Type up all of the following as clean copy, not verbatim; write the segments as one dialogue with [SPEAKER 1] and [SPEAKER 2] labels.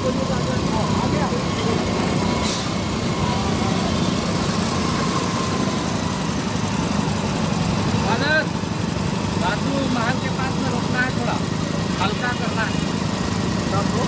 [SPEAKER 1] महल के पास में रोकना है, थोड़ा हल्का करना है सबको।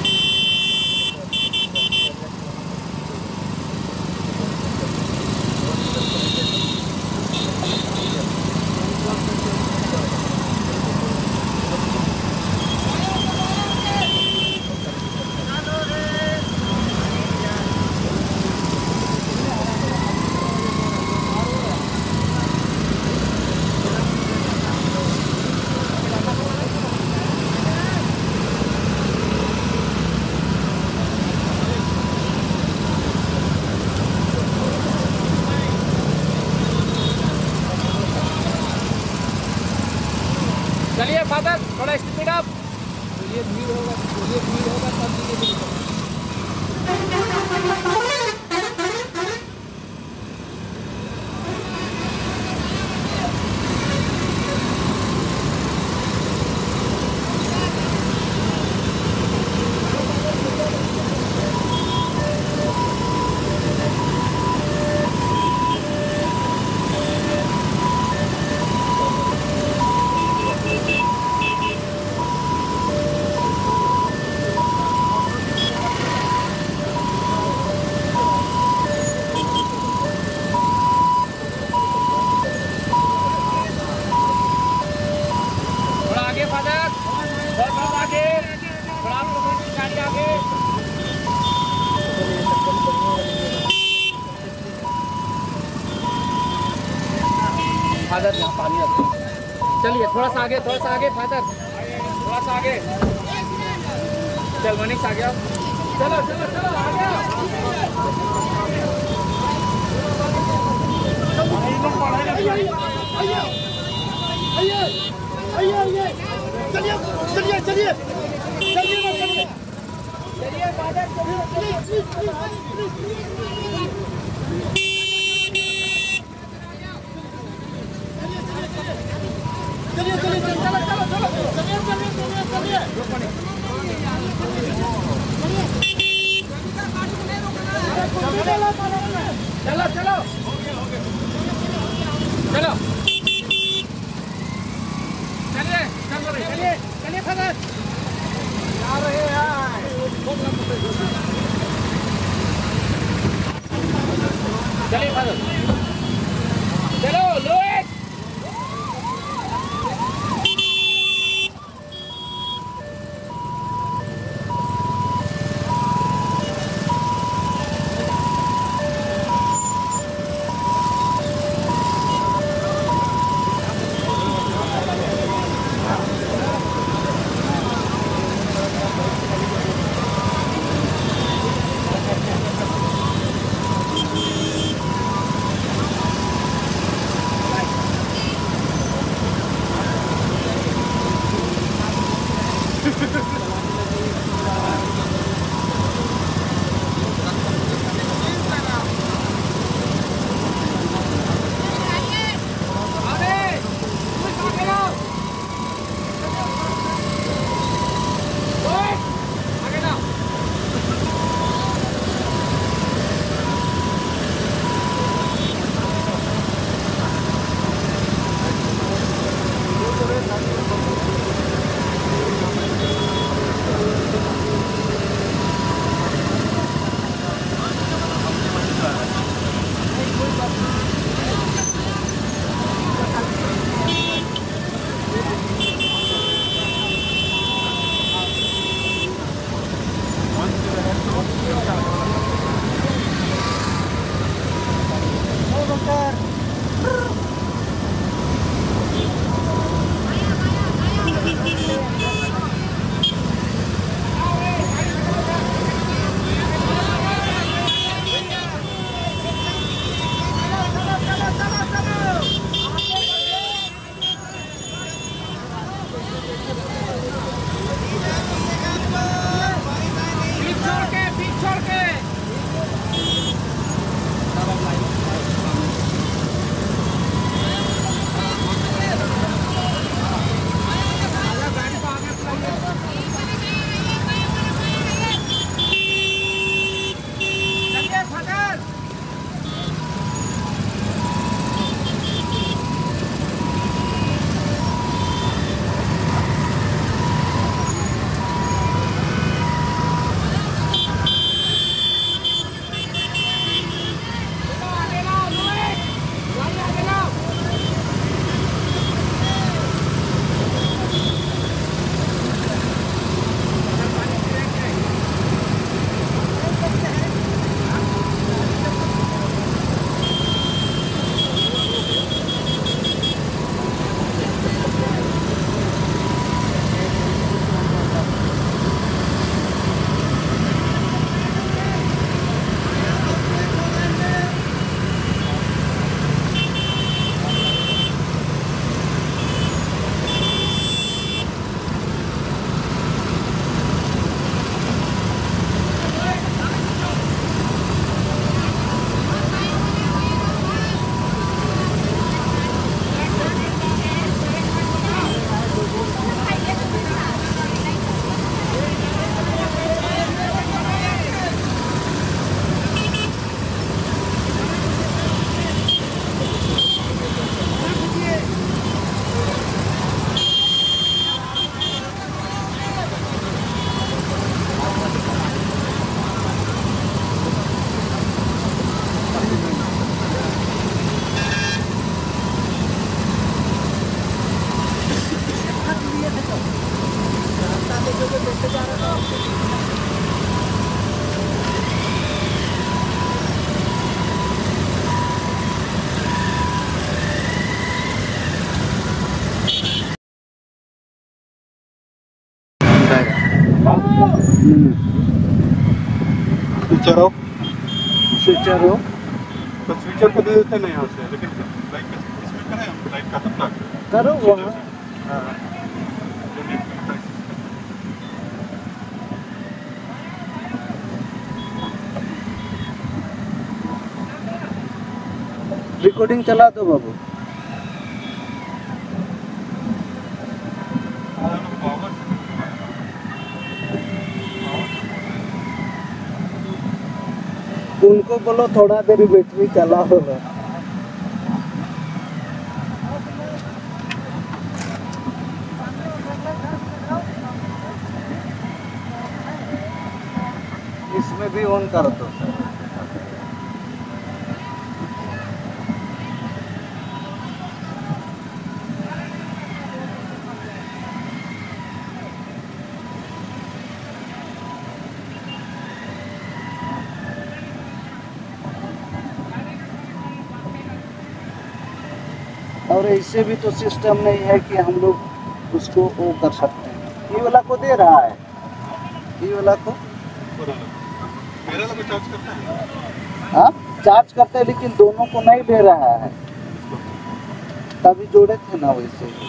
[SPEAKER 1] चलिए फादर, थोड़ा स्पीड अप। ये भीड़ होगा तब धीरे फादर यहाँ पानी रखो। चलिए थोड़ा सा आगे फादर, थोड़ा सा आगे। चल मनीष आ गया, चलो चलो चलो आ गया। चलिए चलिए चलिए चलिए चलिए फादर, चलिए चलिए चलो चलो चलो चलो चलिए चलिए चलिए चलिए चलो चलो चलो चलिए चलिए चलिए फादर आ रहे हैं।
[SPEAKER 2] स्विचर ऑफ,
[SPEAKER 3] स्विचर हो
[SPEAKER 2] तो स्विचर को दे देते नहीं यहाँ से, लेकिन लाइट का इसमें करें हम, लाइट का तब तक
[SPEAKER 3] करो वहाँ।
[SPEAKER 2] हाँ, जो नेट पे होता है।
[SPEAKER 3] रिकॉर्डिंग चला दो बाबू। उनको बोलो थोड़ा देर बैटरी चला होगा। इसमें भी ऑन कर दो। और ऐसे भी तो सिस्टम नहीं है कि हम लोग उसको वो कर सकते हैं। ये वाला को दे रहा है, ये वाला को
[SPEAKER 2] मेरा लगा चार्ज करता है।
[SPEAKER 3] हाँ चार्ज करते हैं, लेकिन दोनों को नहीं दे रहा है। तभी जोड़े थे ना वैसे ही।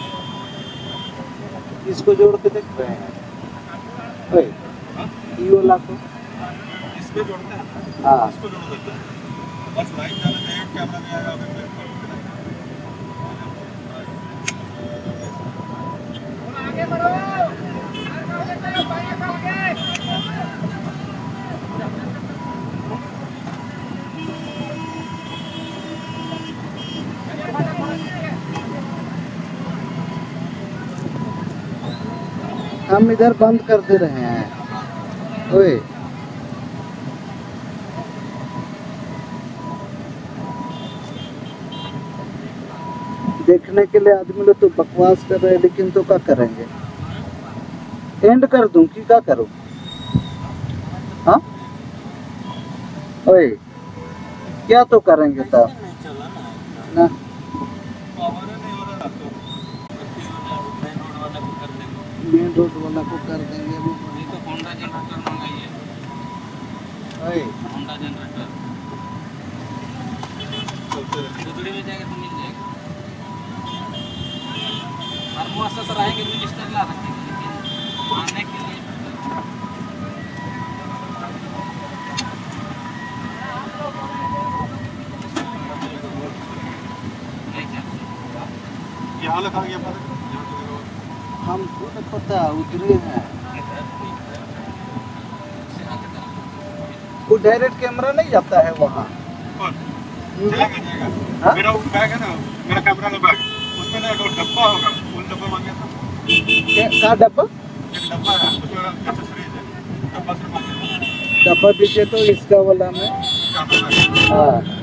[SPEAKER 3] इसको जोड़ के देख रहे हैं। ओए, ये वाला को
[SPEAKER 2] इसमें जोड़ते हैं,
[SPEAKER 3] हाँ
[SPEAKER 2] इसको जोड़ देते हैं, बस लाइट जाने से एक कैमरा नहीं आएगा। अभी
[SPEAKER 1] आगे बढ़ो,
[SPEAKER 3] हम इधर बंद कर दे रहे हैं। ओए देखने के लिए आदमी लोग तो बकवास कर रहे हैं, लेकिन तो क्या करेंगे। एंड कर दूं कि क्या करूं? हाँ ओए क्या तो करेंगे तब ना। मेन रोड वाला को कर देंगे।
[SPEAKER 1] नहीं तो होंडा जनरेटर मंगाइए,
[SPEAKER 3] ओए
[SPEAKER 1] होंडा जनरेटर गुजरी में जाएगा तो मिल जाएगा। हर मुआसा सर आएंगे मिनिस्टर ला रखेंगे, लेकिन आने के लिए
[SPEAKER 2] यहाँ लगा गया पता
[SPEAKER 3] हमको तो पता उधरे हैं। वो डायरेक्ट कैमरा नहीं जाता है वहाँ।
[SPEAKER 2] जाएगा जाएगा।
[SPEAKER 3] हाँ?
[SPEAKER 2] मेरा वो बैग है ना, मेरा कैमरा का बैग, उसमें ना एक डब्बा होगा, वो डब्बा मांगे था।
[SPEAKER 3] क्या डब्बा?
[SPEAKER 2] एक डब्बा है, उसमें एक्सेसरीज है, डब्बा से मांगे।
[SPEAKER 3] डब्बा दीजिए तो इसका वाला में। हाँ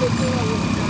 [SPEAKER 1] देखिएगा वो